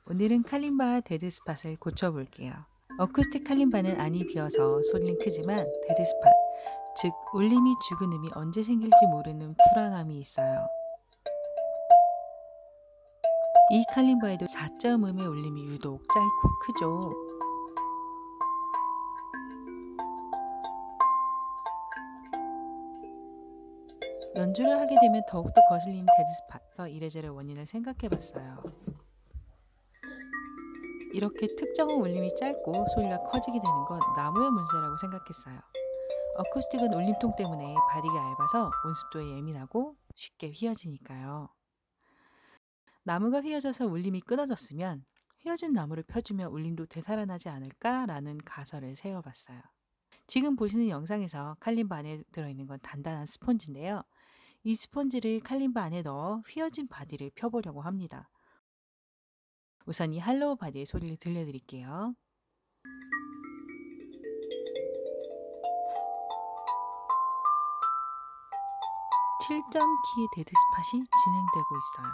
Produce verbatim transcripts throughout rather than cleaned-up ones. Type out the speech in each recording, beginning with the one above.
오늘은 칼림바 데드 스팟을 고쳐볼게요. 어쿠스틱 칼림바는 안이 비어서 소리는 크지만 데드 스팟, 즉 울림이 죽은 음이 언제 생길지 모르는 불안함이 있어요. 이 칼림바에도 사 점 음의 울림이 유독 짧고 크죠. 연주를 하게 되면 더욱더 거슬리는 데드 스팟, 이래저래 원인을 생각해봤어요. 이렇게 특정한 울림이 짧고 소리가 커지게 되는 건 나무의 문제라고 생각했어요. 어쿠스틱은 울림통 때문에 바디가 얇아서 온습도에 예민하고 쉽게 휘어지니까요. 나무가 휘어져서 울림이 끊어졌으면 휘어진 나무를 펴주면 울림도 되살아나지 않을까라는 가설을 세워봤어요. 지금 보시는 영상에서 칼림바 안에 들어있는 건 단단한 스펀지인데요. 이 스펀지를 칼림바 안에 넣어 휘어진 바디를 펴보려고 합니다. 우선 이 할로우 바디의 소리를 들려드릴게요. 칠 점 키의 데드 스팟이 진행되고 있어요.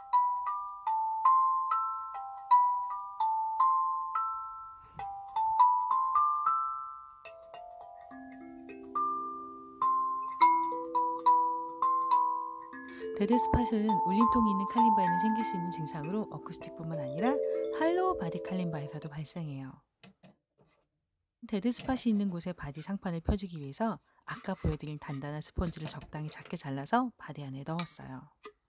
데드 스팟은 울림통이 있는 칼림바에는 생길 수 있는 증상으로 어쿠스틱뿐만 아니라 할로우 바디 칼림바에서도 발생해요. 데드 스팟이 있는 곳에 바디 상판을 펴주기 위해서 아까 보여드린 단단한 스펀지를 적당히 작게 잘라서 바디 안에 넣었어요.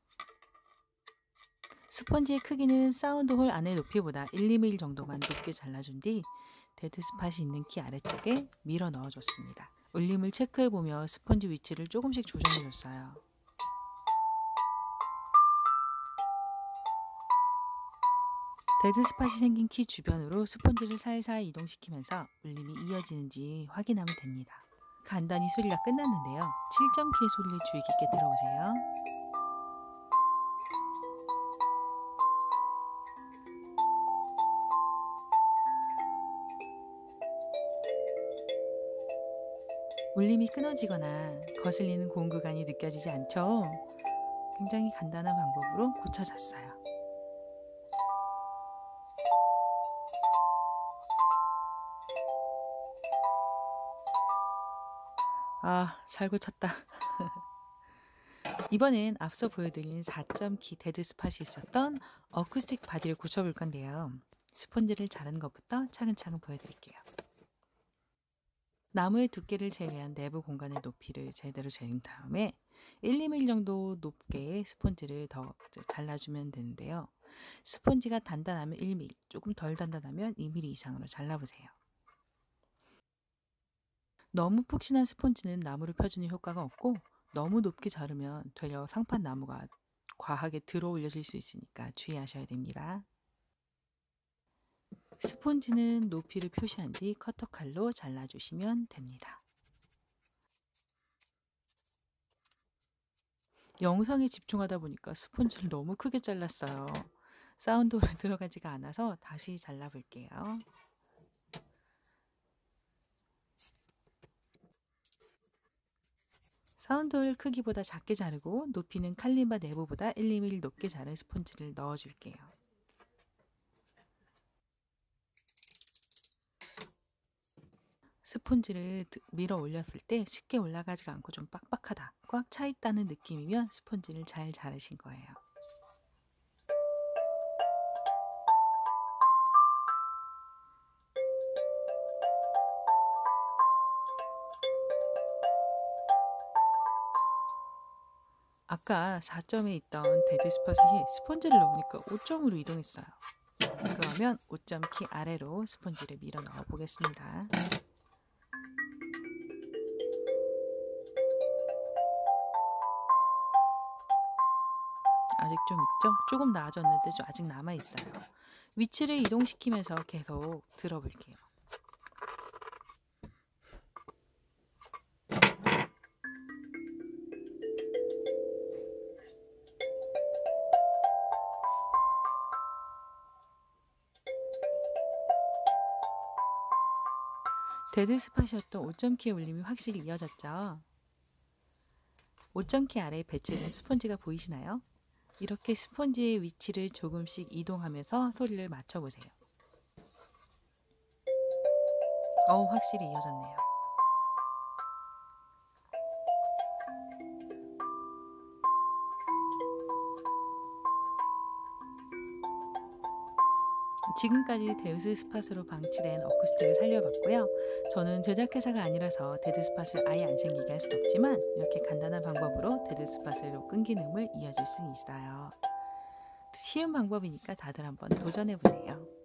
스펀지의 크기는 사운드홀 안의 높이보다 일, 이 밀리미터 정도만 높게 잘라준 뒤 데드 스팟이 있는 키 아래쪽에 밀어 넣어줬습니다. 울림을 체크해보며 스펀지 위치를 조금씩 조정해줬어요. 데드 스팟이 생긴 키 주변으로 스펀지를 살살 이동시키면서 울림이 이어지는지 확인하면 됩니다. 간단히 소리가 끝났는데요. 칠 점 키의 소리를 주의 깊게 들어보세요. 울림이 끊어지거나 거슬리는 고음 구간이 느껴지지 않죠? 굉장히 간단한 방법으로 고쳐졌어요. 아, 잘 고쳤다. 이번엔 앞서 보여드린 사 점 키 데드 스팟이 있었던 어쿠스틱 바디를 고쳐볼 건데요. 스펀지를 자른 것부터 차근차근 보여드릴게요. 나무의 두께를 제외한 내부 공간의 높이를 제대로 재는 다음에 일, 이 밀리미터 정도 높게 스펀지를 더 잘라주면 되는데요. 스펀지가 단단하면 일 밀리미터, 조금 덜 단단하면 이 밀리미터 이상으로 잘라보세요. 너무 푹신한 스펀지는 나무를 펴주는 효과가 없고 너무 높게 자르면 되려 상판 나무가 과하게 들어 올려질 수 있으니까 주의하셔야 됩니다. 스펀지는 높이를 표시한 뒤 커터칼로 잘라주시면 됩니다. 영상에 집중하다 보니까 스펀지를 너무 크게 잘랐어요. 사운드가 들어가지가 않아서 다시 잘라볼게요. 사운드홀 크기보다 작게 자르고 높이는 칼림바 내부보다 일, 이 밀리미터 높게 자른 스펀지를 넣어줄게요. 스펀지를 밀어 올렸을 때 쉽게 올라가지가 않고 좀 빡빡하다, 꽉 차 있다는 느낌이면 스펀지를 잘 자르신 거예요. 아까 사 점에 있던 데드 스팟이 스펀지를 넣으니까 오 점으로 이동했어요. 그러면 오 점 키 아래로 스펀지를 밀어 넣어 보겠습니다. 아직 좀 있죠? 조금 나아졌는데 좀 아직 남아있어요. 위치를 이동시키면서 계속 들어볼게요. 데드 스팟이었던 오 점 키의 울림이 확실히 이어졌죠? 오 점 키 아래에 배치된 스펀지가 보이시나요? 이렇게 스폰지의 위치를 조금씩 이동하면서 소리를 맞춰보세요. 어우, 확실히 이어졌네요. 지금까지 데드 스팟으로 방치된 어쿠스틱을 살려봤고요. 저는 제작회사가 아니라서 데드 스팟을 아예 안 생기게 할 수는 없지만 이렇게 간단한 방법으로 데드 스팟으로 끊긴 음을 이어줄 수 있어요. 쉬운 방법이니까 다들 한번 도전해보세요.